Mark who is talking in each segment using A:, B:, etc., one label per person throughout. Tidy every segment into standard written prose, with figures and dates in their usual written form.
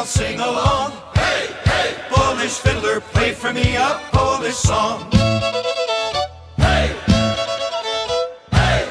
A: I'll sing along. Hey, hey, Polish fiddler, play for me a Polish song. Hey, hey.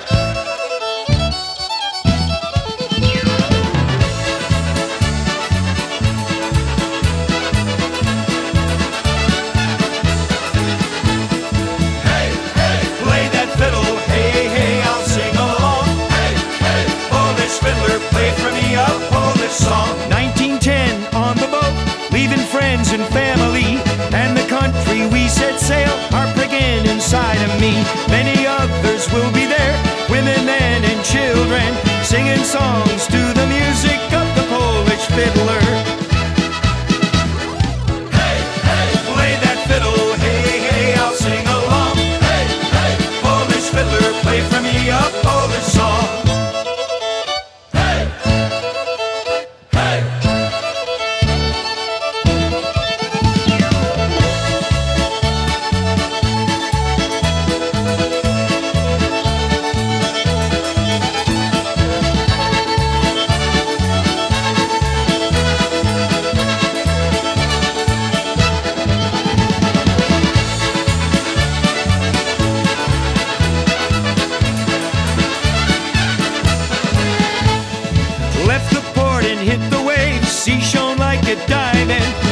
A: Hey, hey, play that fiddle. Hey, hey, I'll sing along. Hey, hey, Polish fiddler, play for me a Polish song.
B: 1910 on the boat, leaving friends and family, and the country we set sail, heart breaking inside of me. Many others will be there, women, men, and children, singing songs to the music of the Polish fiddler.
A: Hey, hey, play that fiddle. Hey, hey, I'll sing along. Hey, hey, Polish fiddler, play for me a Polish song. Hey, hey.
B: Left the port and hit the waves, sea shone like a diamond.